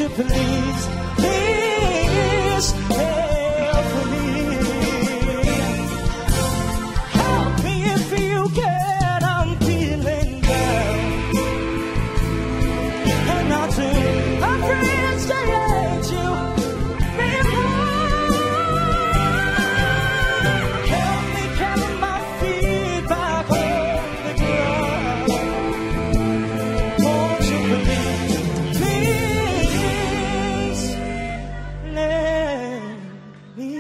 please, please help me. Help me if you can, I'm feeling down. And not to my friends to let you before. Help me carry my feet back on the ground. Won't you please, please let me.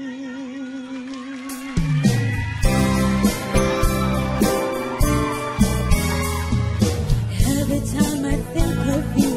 Every time I think of you,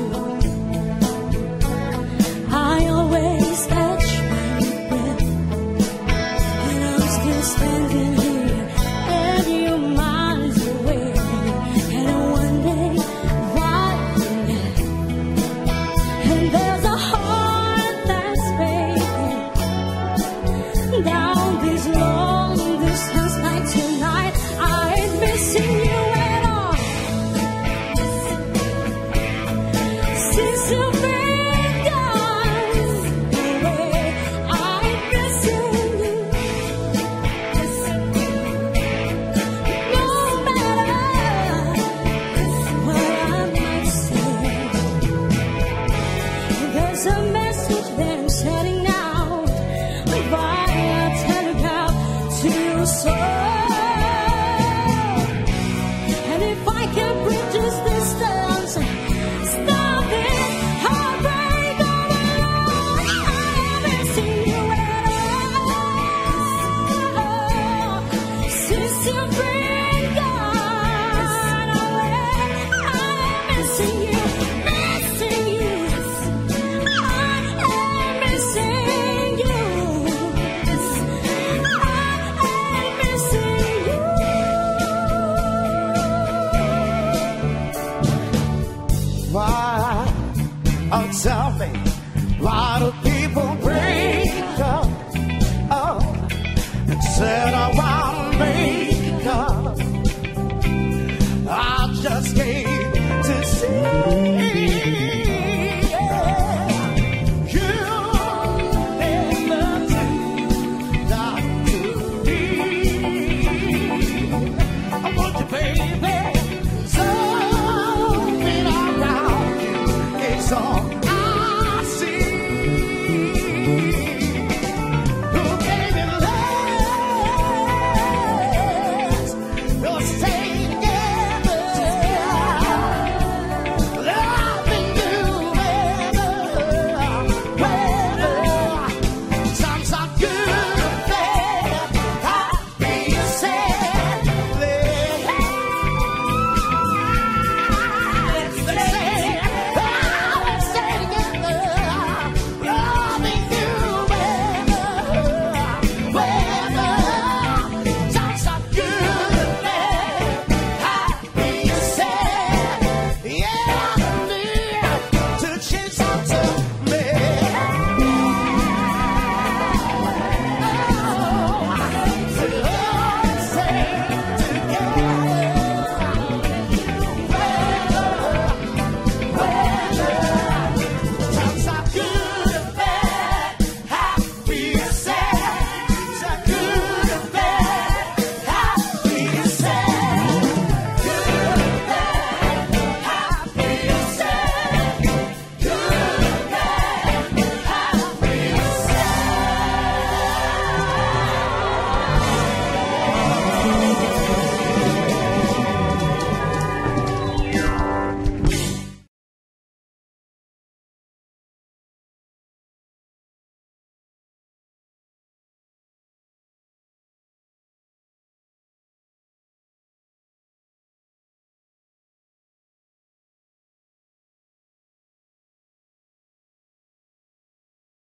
I always catch my breath, and I'm still standing here, and you're miles away, and I wonder why you left. And there's a heart that's breaking down this long distance night tonight. I ain't missing you at all. Since you've been gone away, I'm missing you. No matter what I might say, there's a message that I'm sending out via telegraph to your soul. And if I can bridge this distance, stop it, heartbreak overload. I am missing you at all. Since you've been gone away, I am missing you, missing you. I am missing you. I am missing you. Why, oh tell me, why do